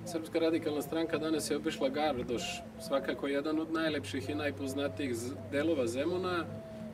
Srpska radikalna stranka danas je obišla Gardoš, svakako jedan od najlepših i najpoznatijih delova Zemuna,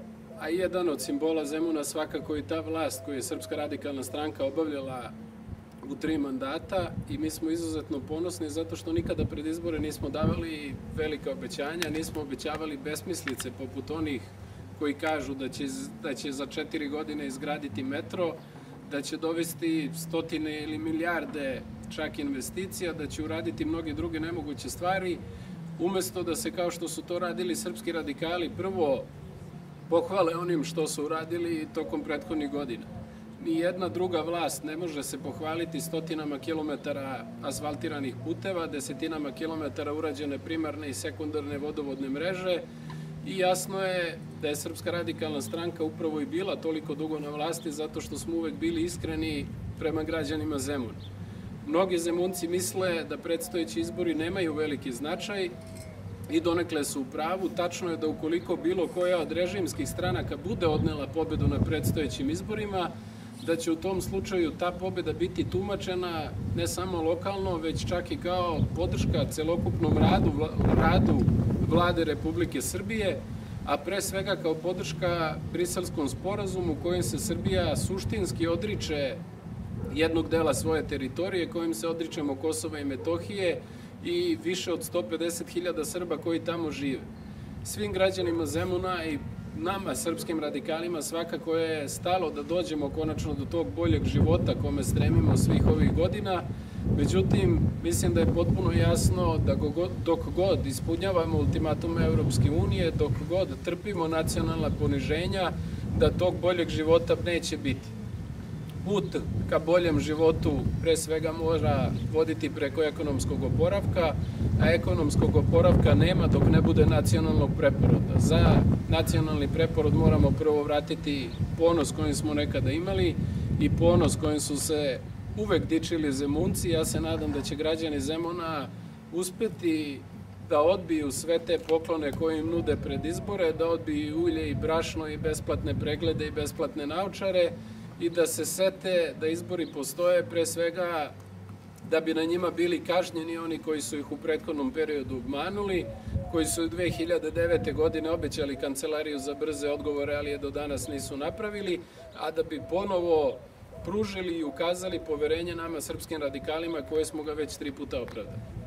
a jedan od simbola Zemuna svakako i ta vlast koju je Srpska radikalna stranka obavljala u 3 mandata i mi smo izuzetno ponosni zato što nikada pred izbore nismo davali velika obećanja, nismo obećavali besmislice poput onih koji kažu da će za 4 godine izgraditi metro, da će dovesti stotine ili milijarde čak investicija, da će uraditi mnoge druge nemoguće stvari, umesto da se, kao što su to radili srpski radikali, prvo pohvale onim što su uradili tokom prethodnih godina. Nijedna druga vlast ne može se pohvaliti stotinama kilometara asfaltiranih puteva, desetinama kilometara urađene primarne i sekundarne vodovodne mreže i jasno je da je Srpska radikalna stranka upravo i bila toliko dugo na vlasti zato što smo uvek bili iskreni prema građanima Zemuna. Mnogi Zemunci misle da predstojeći izbori nemaju veliki značaj i donekle su u pravu. Tačno je da ukoliko bilo koja od režimskih stranaka bude odnela pobedu na predstojećim izborima, da će u tom slučaju ta pobeda biti tumačena ne samo lokalno, već čak i kao podrška celokupnom radu Vlade Republike Srbije, a pre svega kao podrška Briselskom sporazumu kojim se Srbija suštinski odriče jednog dela svoje teritorije, kojim se odričemo Kosova i Metohije i više od 150.000 Srba koji tamo žive. Svim građanima Zemuna i nama, srpskim radikalima, svakako je stalo da dođemo konačno do tog boljeg života kome stremimo svih ovih godina. Međutim, mislim da je potpuno jasno da dok god ispunjavamo ultimatume Evropske unije, dok god trpimo nacionalna poniženja, da tog boljeg života neće biti. Put ka boljem životu pre svega mora voditi preko ekonomskog oporavka, a ekonomskog oporavka nema dok ne bude nacionalnog preporoda. Za nacionalni preporod moramo prvo vratiti ponos kojim smo nekada imali i ponos kojim su se uvek dičili Zemunci. Ja se nadam da će građani Zemuna uspeti da odbiju sve te poklone koje im nude pred izbore, da odbiju ulje i brašno i besplatne preglede i besplatne naočare i da se sete da izbori postoje pre svega da bi na njima bili kažnjeni oni koji su ih u prethodnom periodu obmanuli, koji su 2009. godine obećali kancelariju za brze odgovore, ali je do danas nisu napravili, a da bi ponovo pružili i ukazali poverenje nama srpskim radikalima koje smo ga već 3 puta opravdali.